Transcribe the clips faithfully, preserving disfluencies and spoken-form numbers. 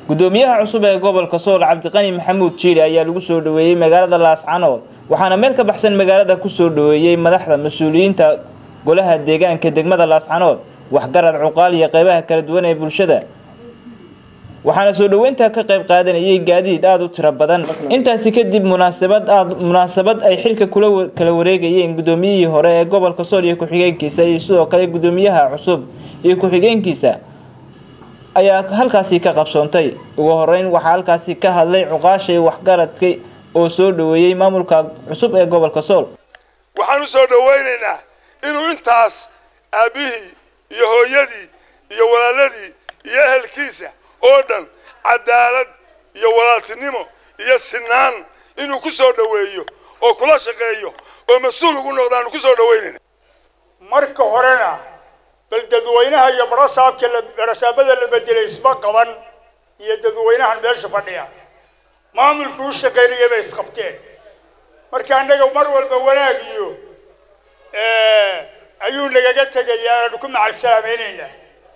gudoomiyaha cusub ee gobolka Sool Cabdiqani Maxamuud Jiile ayaa lagu soo dhaweeyay magaalada Laascaanood waxaana meel ka baxsan magaalada ku soo dhaweeyay madaxda mas'uuliyiinta golaha deegaanka degmada Laascaanood waxgarad cuqaal iyo qaybaha kala duwan ee bulshada waxaana soo dhaweynta ka qayb qaadanayay gaadiid aad u tiro badan intaasi kadib munaasabad aad munaasabad ay xilka kula kala wareegayeen gudoomiyihii hore ee gobolka Sool iyo ku-xigeenkiisa iyo sidoo kale gudoomiyaha cusub iyo ku-xigeenkiisa ayaa halkaasi ka qabsoontay ugu horeyn waxa halkaasi ka hadlay cuqaashay waxgaradkay oo soo dhaweeyay maamulka cusub ee gobolka Sool waxaan u soo dhaweynaynaa inuu intaas aabihii iyo hooyadii iyo walaaladii iyo ehelkiisa oo dhan cadaalad iyo walaaltinimo iyo sinaan inuu ku soo dhaweeyo oo kula shaqeeyo oo mas'uul ugu noqdaan ku soo dhaweynayna marka horena bal dadweynaha iyo barasaabka la barasaabada la bedelay isba qaban iyo dadweynahan meesha fadhiya maamulku u shaqeynaya bay isqabteen marka anaga mar walba wanaag iyo ee ayuu lagaga tagayaa ku macalsalaameynayna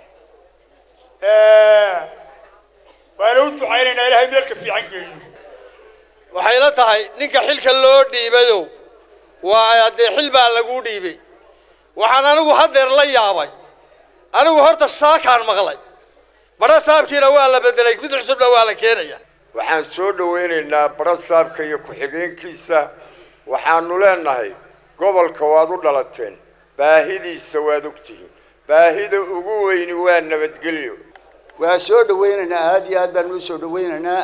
ee waanu ducaynayna ilaahay meelka fiican geeyo waxay la tahay ninka xilka loo dhiibayo waa hadee xil baa lagu dhiibay waxaan anigu hadeer la yaabay anigu horta saakaan maqlay barasaabkiina waa la bedelay mid cusubna waa la keenaya waxaan soo dhaweynaynaa barasaabka iyo ku-xigeenkiisa waxaanu leenahay gobolka waad u dhalateen baahidiisa waad ogtihiin baahida ugu weyn waa nabadgelyo waa soo dhaweynaynaa aad iyo aad baan u soo dhaweynaynaa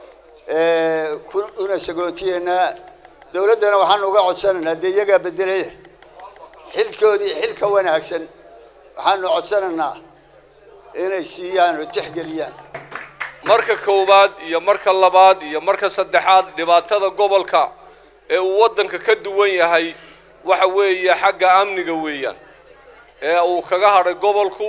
ee kuna sagootiyeena dawladana waxaan uga codsanaynaa deeyaga bedelay xilkoodii xilka wanaagsan waxaan codsanaynaa inay siiyaan oo tixgeliyaan marka koowaad iyo marka labaad iyo marka saddexaad dhibaatada gobolka ee uu wadanka ka duwan yahay waxa weeye xagga amniga weeyaan ee uu kaga haray gobolku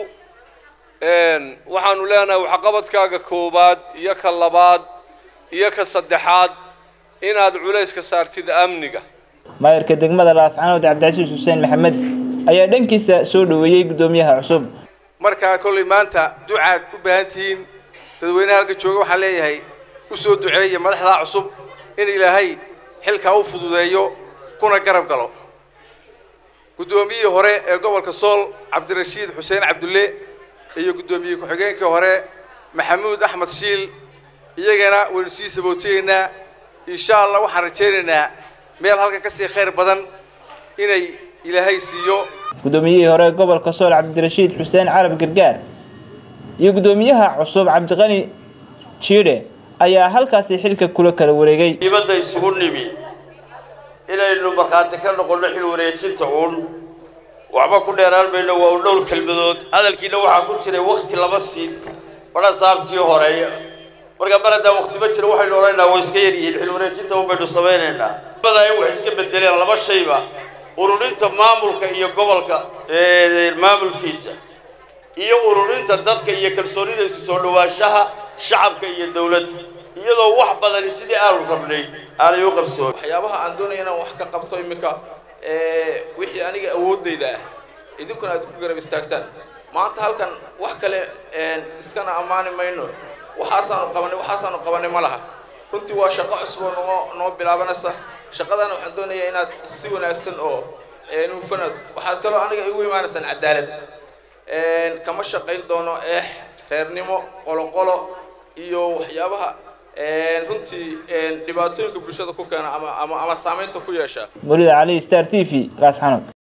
een waxaanu leenahay waxa qabadkaaga koowaad iyo ka labaad iyo ka saddexaad inaad culays ka saartid amniga maayirka degmada Laascaanood Cabdicasiis Xuseen Maxamed ayaa dhankiisa soo dhaweeyay gudoomiyaha cusub marka kulli maanta ducaad u baahantiin dadweynaha halka jooga waxa leeyahay u soo duceeyay madaxda cusub in ilaahay xilka u fududeeyo kuna garab galo gudoomiyaha hore ee gobolka Sool Cabdirashiid Xuseen Cabdulle iyo gudoomiyaha ku-xigeenka hore Maxamuud Axmed Shiil iyagana waynu sii sabooteena insha Allah waxaan rajaynaynaa meel halka ka sii khayr badan inay ilaahay siiyo gudoomiyaha hore gobolka Sool Cabdirashiid Xuseen Carab Gargaar iyo gudoomiyaha cusub Cabdiqani Jiile ayaa halkaasi xilka kula kala wareegay dibadda isugu nimi inaynu marxaati ka noqono xil wareejinta uun waxba ku dheeraan bayna waa dhowr kalmadood hadalkiina waxa ku jiray waqti laba siin barasaabkii horeeya marka barada waqti ma jiro waxay nooleynaa way iska yar yihiin xil wareejinta oo baynu sameeynaa baday wax iska bedeleen laba shayba ururinta maamulka iyo gobolka ee maamulkiisa iyo ururinta dadka iyo kalsoonida isu soo dhawaashaha shacabka iyo dawladda iyadoo wax badan sidii aanu rabnay aan u qabsoo waxyaabaha aan doonayna wax ka qabto imika ee wixii aniga awoodayda ah idinkuna aad ku garab istaagtaan maanta halkan wax kale een iskana amaani mayno waxaasaan qabanay waxaasaan qabanay malaha runtii waa shaqo cusub oo noo bilaabanaysa shaqadana waxaan doonayaa inaad si wanaagsan oo ee nuufanad waxaad kale aniga igu imaanaysan cadaalad een kama shaqayn doono eh reernimo qolo qolo iyo waxyaabaha een runtii een dhibaatooyinka bulshada ku keena ama ama ama saameynta ku yeesha Mulida Ali Star T V Laascaanood.